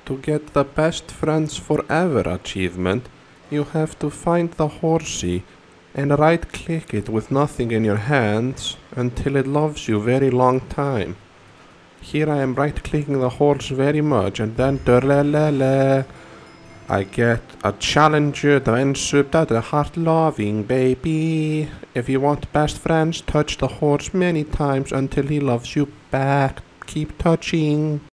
To get the best friends forever achievement, you have to find the horsey and right-click it with nothing in your hands until it loves you very long time. Here I am right-clicking the horse very much and then I get a challenger, the unsubtitled, the heart loving baby. If you want best friends, touch the horse many times until he loves you back. Keep touching.